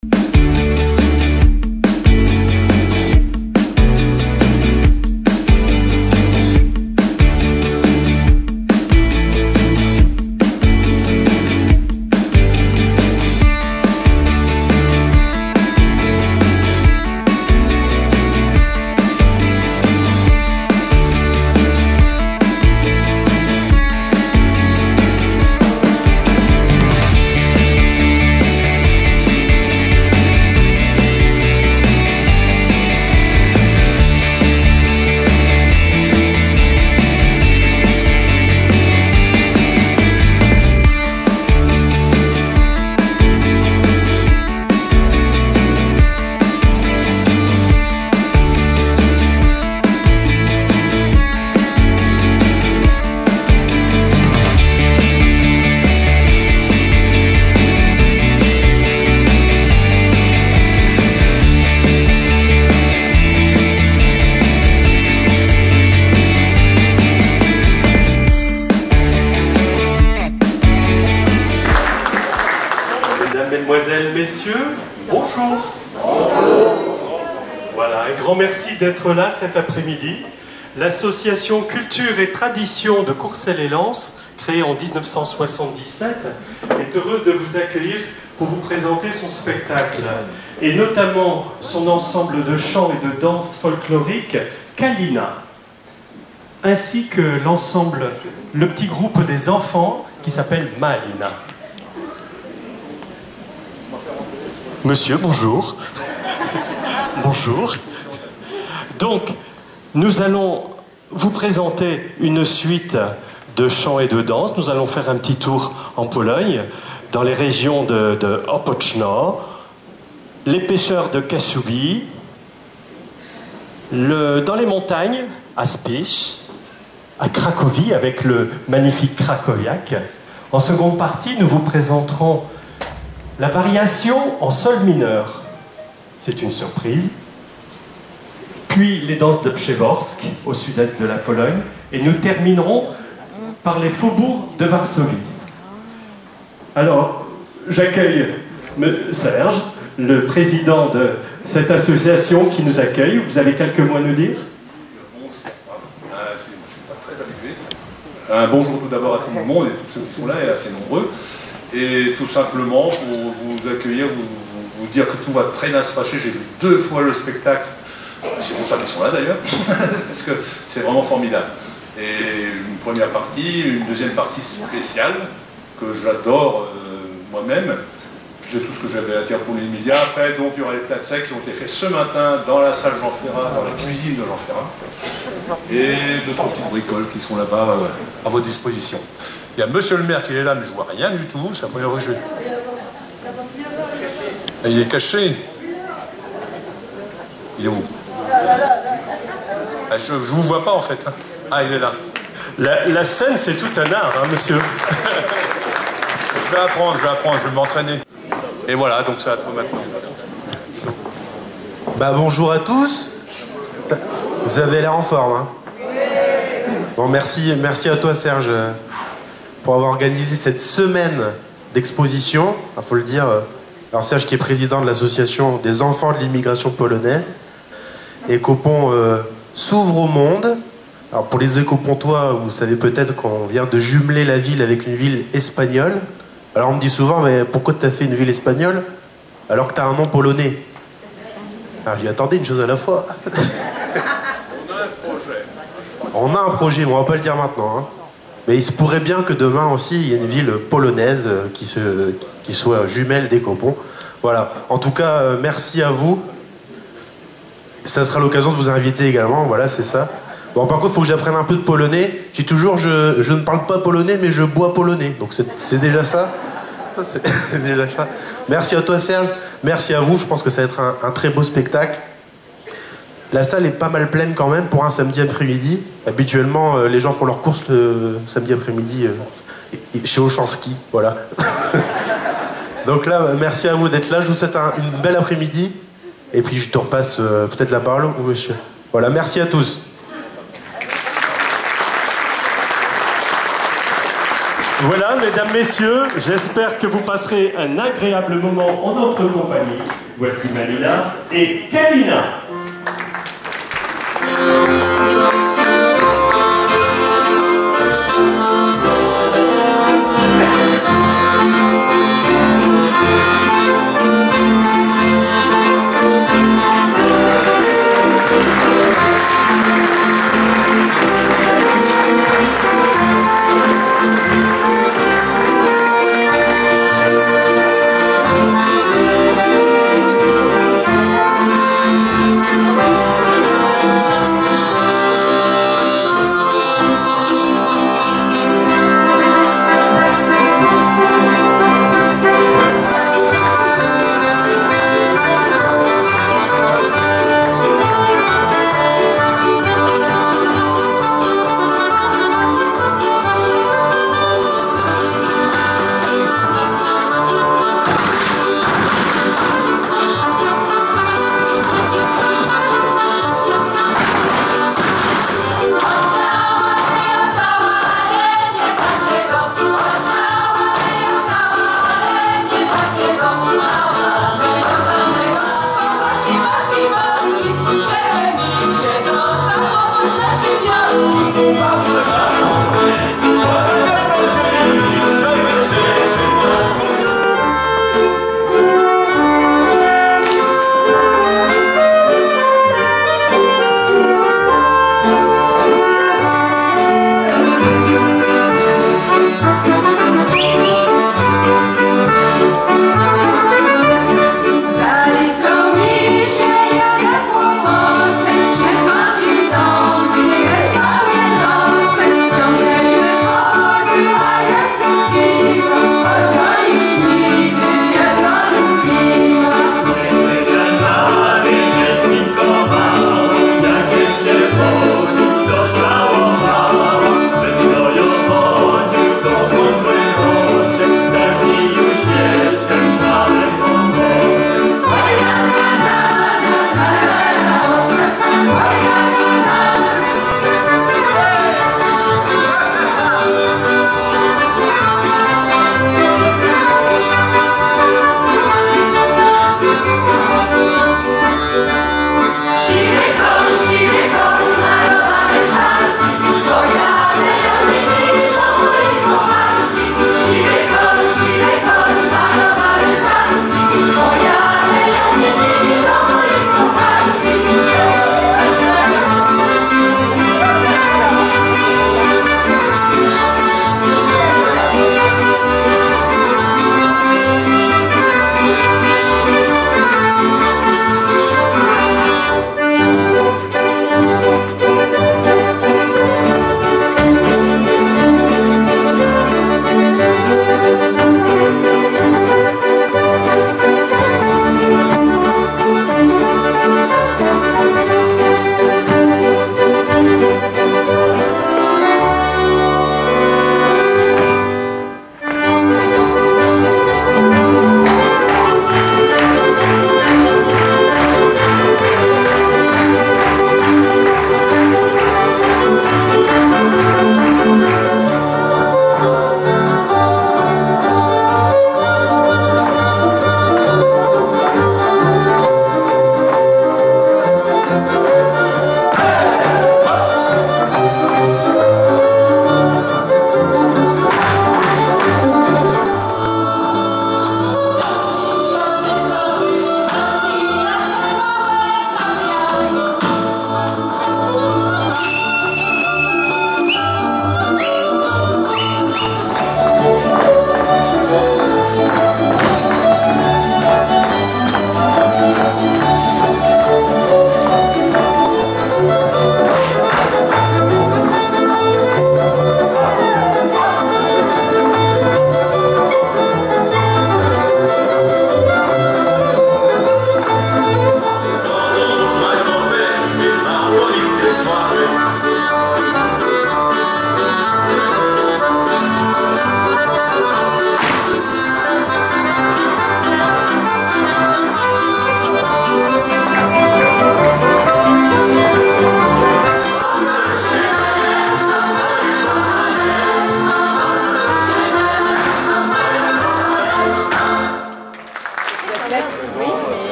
Mesdemoiselles, messieurs, bonjour. Voilà, un grand merci d'être là cet après-midi. L'association Culture et Tradition de Courcelles-et-Lens, créée en 1977, est heureuse de vous accueillir pour vous présenter son spectacle, et notamment son ensemble de chants et de danses folkloriques, Kalina, ainsi que l'ensemble, le petit groupe des enfants qui s'appelle Malina. Monsieur, bonjour. Bonjour. Donc, nous allons vous présenter une suite de chants et de danses. Nous allons faire un petit tour en Pologne, dans les régions de Opoczno, les pêcheurs de Kasubi, dans les montagnes, à Spisz, à Cracovie, avec le magnifique Krakowiak. En seconde partie, nous vous présenterons la variation en sol mineur, c'est une surprise. Puis les danses de Przeworsk, au sud-est de la Pologne. Et nous terminerons par les faubourgs de Varsovie. Alors, j'accueille Serge, le président de cette association qui nous accueille. Vous avez quelques mots à nous dire? Je ne suis pas très habitué. Bonjour tout d'abord à tout le monde et tous ceux qui sont là, et assez nombreux. Et tout simplement pour vous accueillir, vous dire que tout va très bien se passer. J'ai vu 2 fois le spectacle, c'est pour ça qu'ils sont là d'ailleurs, parce que c'est vraiment formidable. Et une première partie, une deuxième partie spéciale, que j'adore moi-même. C'est tout ce que j'avais à dire pour les médias. Après, donc, il y aura les plats de sec qui ont été faits ce matin dans la salle Jean Ferrat, dans la cuisine de Jean Ferrat. Et 2-3 petites bricoles qui sont là-bas à votre disposition. Il y a monsieur le maire qui est là, mais je vois rien du tout. C'est la première fois que je vais. Il est caché. Il est où? Je ne vous vois pas en fait. Ah, il est là. La scène, c'est tout un art, hein, monsieur. Je vais apprendre, je vais m'entraîner. Et voilà, donc c'est à toi maintenant. Bah bonjour à tous. Vous avez l'air en forme, hein? Bon, merci à toi Serge pour avoir organisé cette semaine d'exposition. Il faut le dire. Alors Serge qui est président de l'association des enfants de l'immigration polonaise. Écopon s'ouvre au monde. Alors pour les Écopontois, vous savez peut-être qu'on vient de jumeler la ville avec une ville espagnole. Alors on me dit souvent, mais pourquoi tu as fait une ville espagnole alors que tu as un nom polonais? Alors j'y attendais une chose à la fois. On a un projet, mais on va pas le dire maintenant. Hein. Mais il se pourrait bien que demain aussi, il y ait une ville polonaise qui soit jumelle d'Écopon. Voilà. En tout cas, merci à vous. Ça sera l'occasion de vous inviter également. Voilà, c'est ça. Bon, par contre, il faut que j'apprenne un peu de polonais. J'ai toujours, je ne parle pas polonais, mais je bois polonais. Donc c'est déjà ça. C'est déjà ça. Merci à toi, Serge. Merci à vous. Je pense que ça va être un très beau spectacle. La salle est pas mal pleine quand même pour un samedi après-midi. Habituellement, les gens font leurs courses le samedi après-midi chez Auchanski. Voilà. Donc là, merci à vous d'être là. Je vous souhaite une belle après-midi. Et puis je te repasse peut-être la parole au monsieur. Voilà, merci à tous. Voilà, mesdames, messieurs, j'espère que vous passerez un agréable moment en notre compagnie. Voici Manila et Kalina.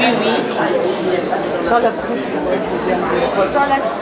oui. Sans la coupe. Sans la coupe.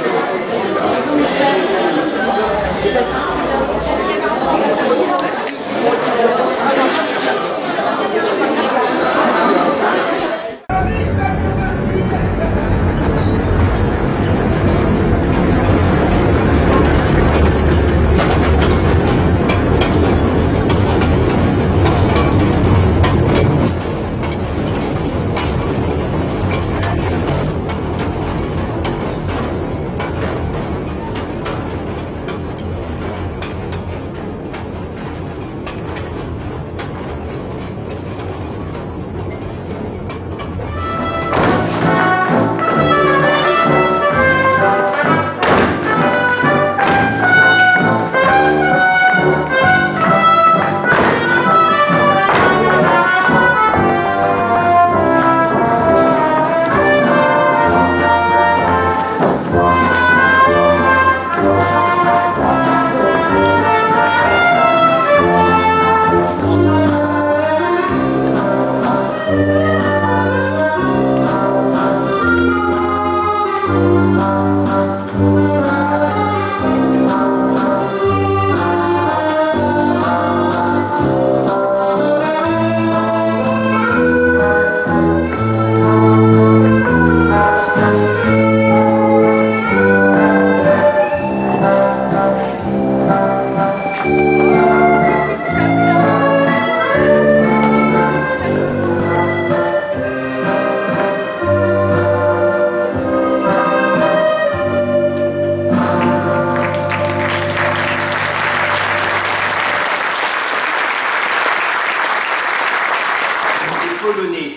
Polonais.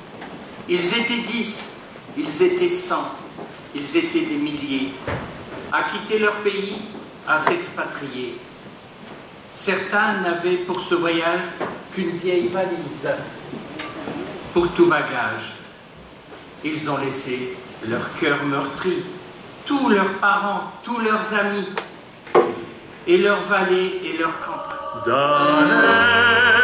Ils étaient 10, ils étaient 100, ils étaient des milliers, à quitter leur pays, à s'expatrier. Certains n'avaient pour ce voyage qu'une vieille valise pour tout bagage. Ils ont laissé leur cœur meurtri, tous leurs parents, tous leurs amis, et leurs vallées et leurs campagnes.